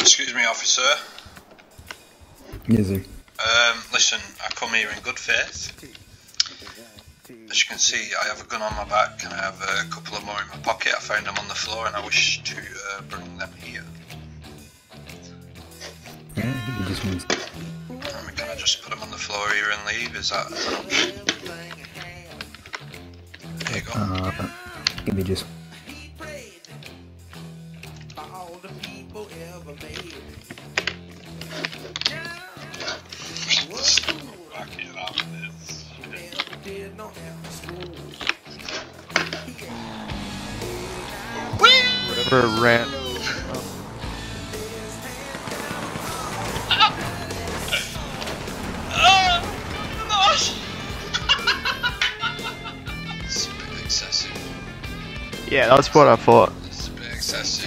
Excuse me, officer. Yes, sir. Listen, I come here in good faith. As you can see, I have a gun on my back and I have a couple of more in my pocket. I found them on the floor and I wish to bring them here. Yeah, give me just one. Can I just put them on the floor here and leave? Is that an option? There you go. Give me just. Whatever ran. It's a bit excessive. Yeah, that's what I thought. It's a bit excessive.